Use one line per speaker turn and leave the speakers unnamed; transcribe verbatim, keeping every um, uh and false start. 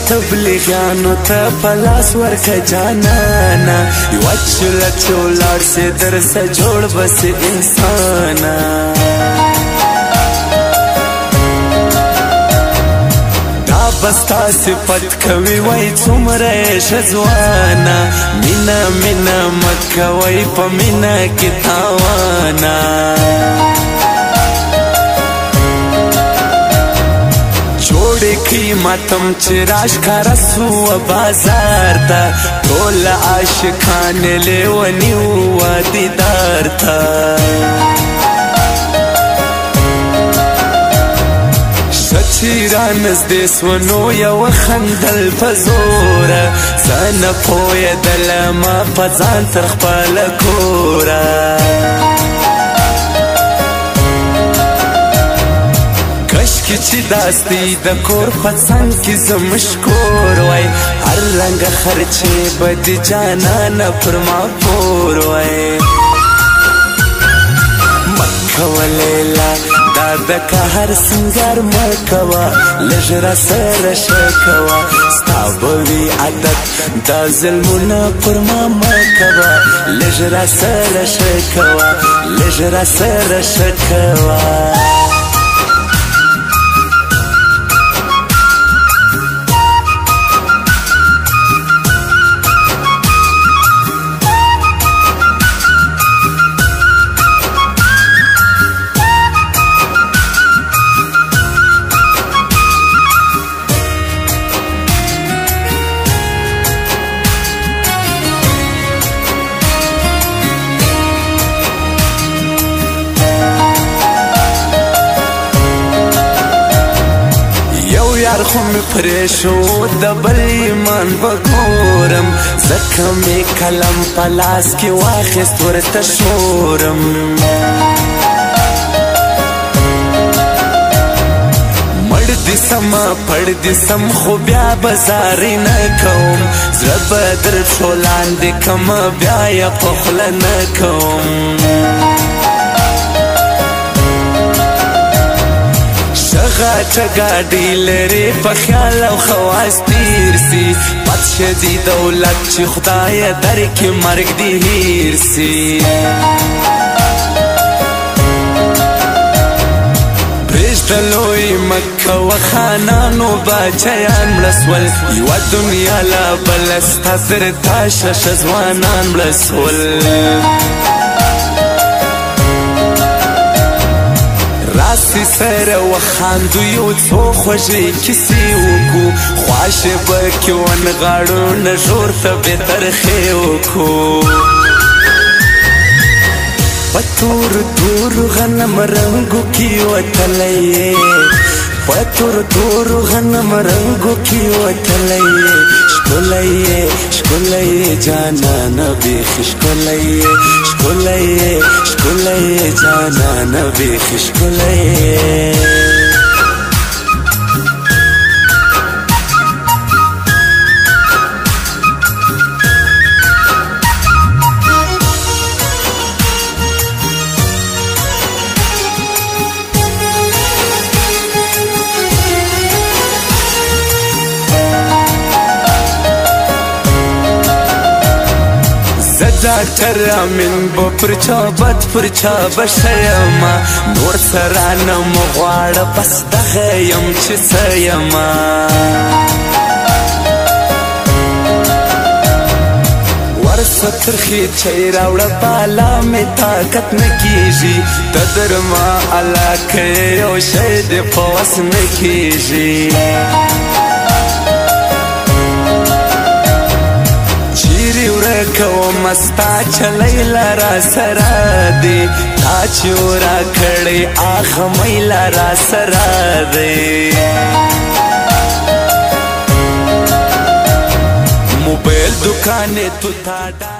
تبلیغانو ته پلاس ورکه جانانا یوه چوله چې ولاړ سي درسه جوړ بسي انسانا دا بستا صفت کوي وای څومره یې ښه ځوانا مینا مینا مه کوئ په مینا کې تاوانا کی ماتم چې راښکاره سوه بازار ته ټول عاشقان لیوني وه دیدار ته ښه چې رانږدې سوه نو یوه خندل په زوره زه نه پوهېدله په ځان تر خپله کوره کشکې چې داستی د کور په څنګ کې زموږ کور وای هر رنګه خرچې به د جانانه پر ما پور وای مه کوه لیلا دا د قهر سینګار مه کوه لږ راسره ښه کوه ستا به وي عادت دا ظلمونه پر ما مه کوه لږ راسره ښه کوه لږ راسره ښه کوه یار خو مې پرېښود د بل ایمان به ګورم ځکه مې قلم په لاس کې واخیست ورته شورم مړ دې سمه پړ دې سم خو بیا به زارۍ نه کوم زړه به در پښو لاندې کمه بیا یې په خوله نه کوم غاټه ګاډي لري په خیال او خواص تیر سي پات شه دي دولت چې خدای درکې مرګ دې هیر سي پرېږده لوی مه کوه خانانو باچیان مړه سول یوه دنیا لا بله ستا زر تاشه ښه ځوانان مړه سول راسي سره وخاندو یو څو خوږې کیسې وکړو خواښې به کې ونغاړو نه ژور ته بې ترخې وکړو په تورو تورو غنم رنګو کې وتلی یې په تورو تورو غنم رنګو کې وتلی یې ښکلی یې ښکلی یې جانانه بیخي ښکلی یې ښکلی یې ښکلی یې جانانه بیخي ښکلی یې ډاکټر امین به پر چا بد پر چا به ښه یمه نور څه رانه مه غواړه بس دغه یم چې څه یمه ورسه ترخې چای راوړه بالا مې طاقت نه کېږي ته درما علاقه یو شی دې په وس نه کېږي کوم ستا چلی لرا سره دی تا چې ورا کړی هغه میله را سره دی موبایل دکان تو تا